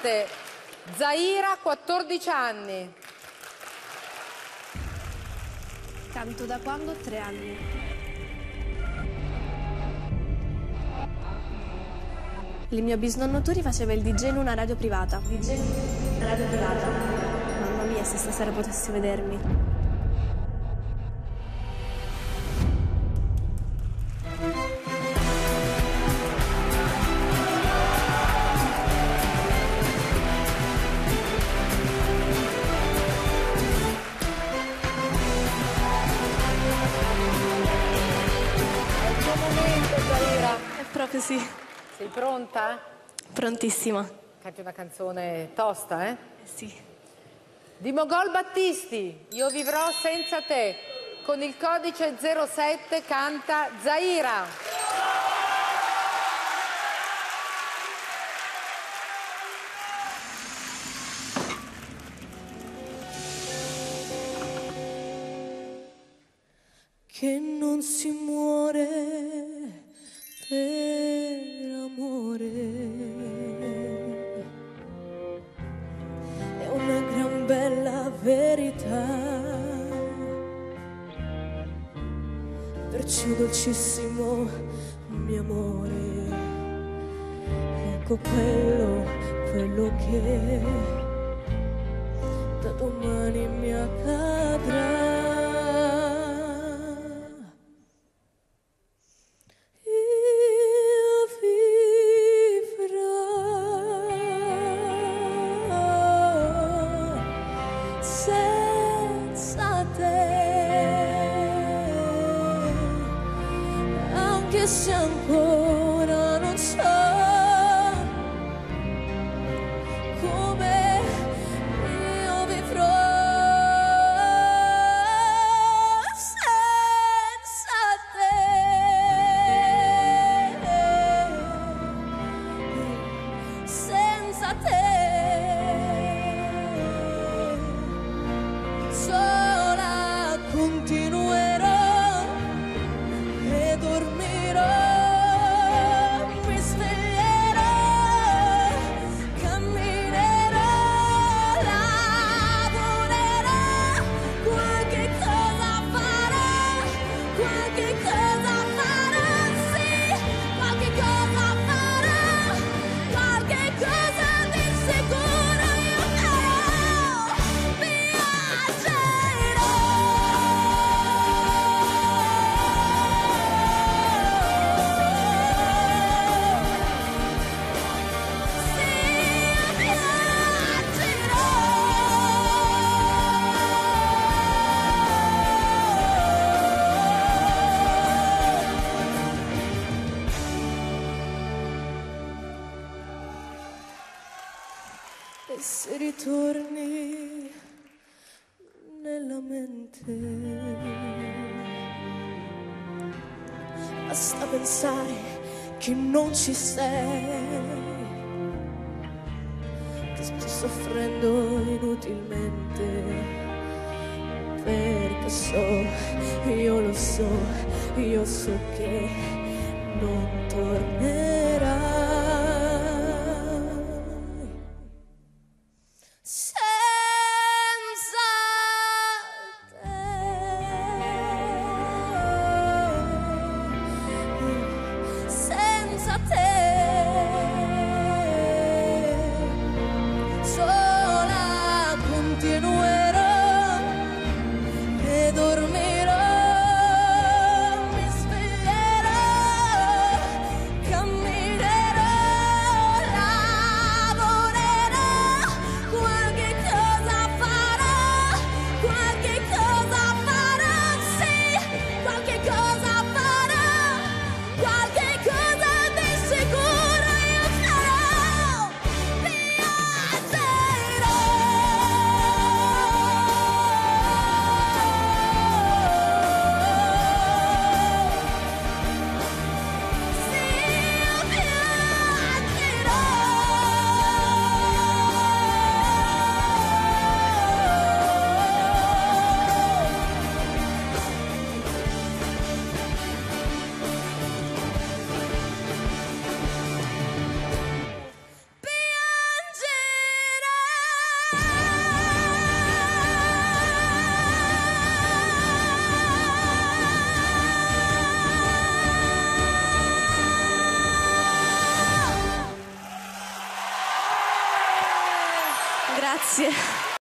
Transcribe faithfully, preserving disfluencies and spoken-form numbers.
parte Zaira, quattordici anni. Canto da quando ho tre anni. Il mio bisnonno Turi faceva il D J in una radio privata. D J in una radio privata. Mamma mia, se stasera potessi vedermi. Proprio sì. Sei pronta? Prontissima. Canti una canzone tosta, eh? Eh sì. Di Mogol Battisti, Io vivrò senza te. Con il codice zero sette canta Zaira. Che non si muore per amore, è una gran bella verità, perciò dolcissimo mio amore, ecco quello, quello che da domani mi accadrà. Anche se ancora non so come io vivrò senza te, senza te, sola continuerò. E se ritorni nella mente, basta pensare che non ci sei, che sto soffrendo inutilmente, perché so, io lo so, io so che non tornerai. Qualche Grazie.